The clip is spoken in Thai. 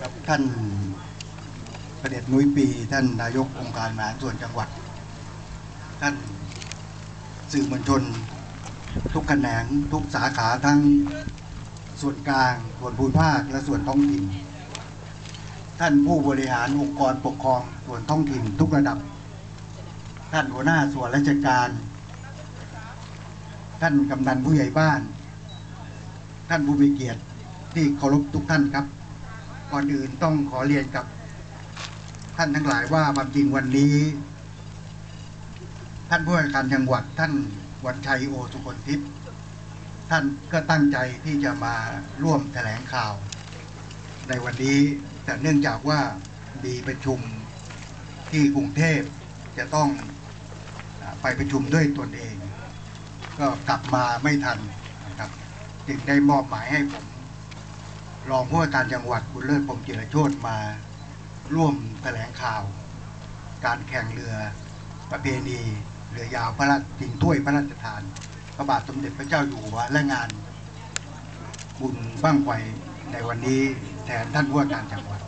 ครับท่านเสด็จนุ้ยปีท่านนายกองค์การบริหารส่วนจังหวัดท่านสื่อมวลชนทุกแขนงทุกสาขาทั้งส่วนกลางส่วนภูมิภาคและส่วนท้องถิ่นท่านผู้บริหารองค์กรปกครองส่วนท้องถิ่นทุกระดับท่านหัวหน้าส่วนราชการท่านกำนันผู้ใหญ่บ้านท่านผู้มีเกียรติที่เคารพทุกท่านครับก่อนอื่นต้องขอเรียนกับท่านทั้งหลายว่าความจริงวันนี้ท่านผู้ว่าการจังหวัดท่านวันชัยโอสุคนทิพย์ท่านก็ตั้งใจที่จะมาร่วมแถลงข่าวในวันนี้แต่เนื่องจากว่ามีประชุมที่กรุงเทพจะต้องไปประชุมด้วยตนเองก็กลับมาไม่ทันนะครับจึงได้มอบหมายให้ผมรองผู้ว่าการจังหวัดบุญเลิศพรหมจิรโชติมาร่วมแถลงข่าวการแข่งเรือประเพณีเรือยาวพระราชชิงถ้วยพระราชทานพระบาทสมเด็จพระเจ้าอยู่หัวและงานบุญบั้งไฟในวันนี้แทนท่านผู้ว่าการจังหวัด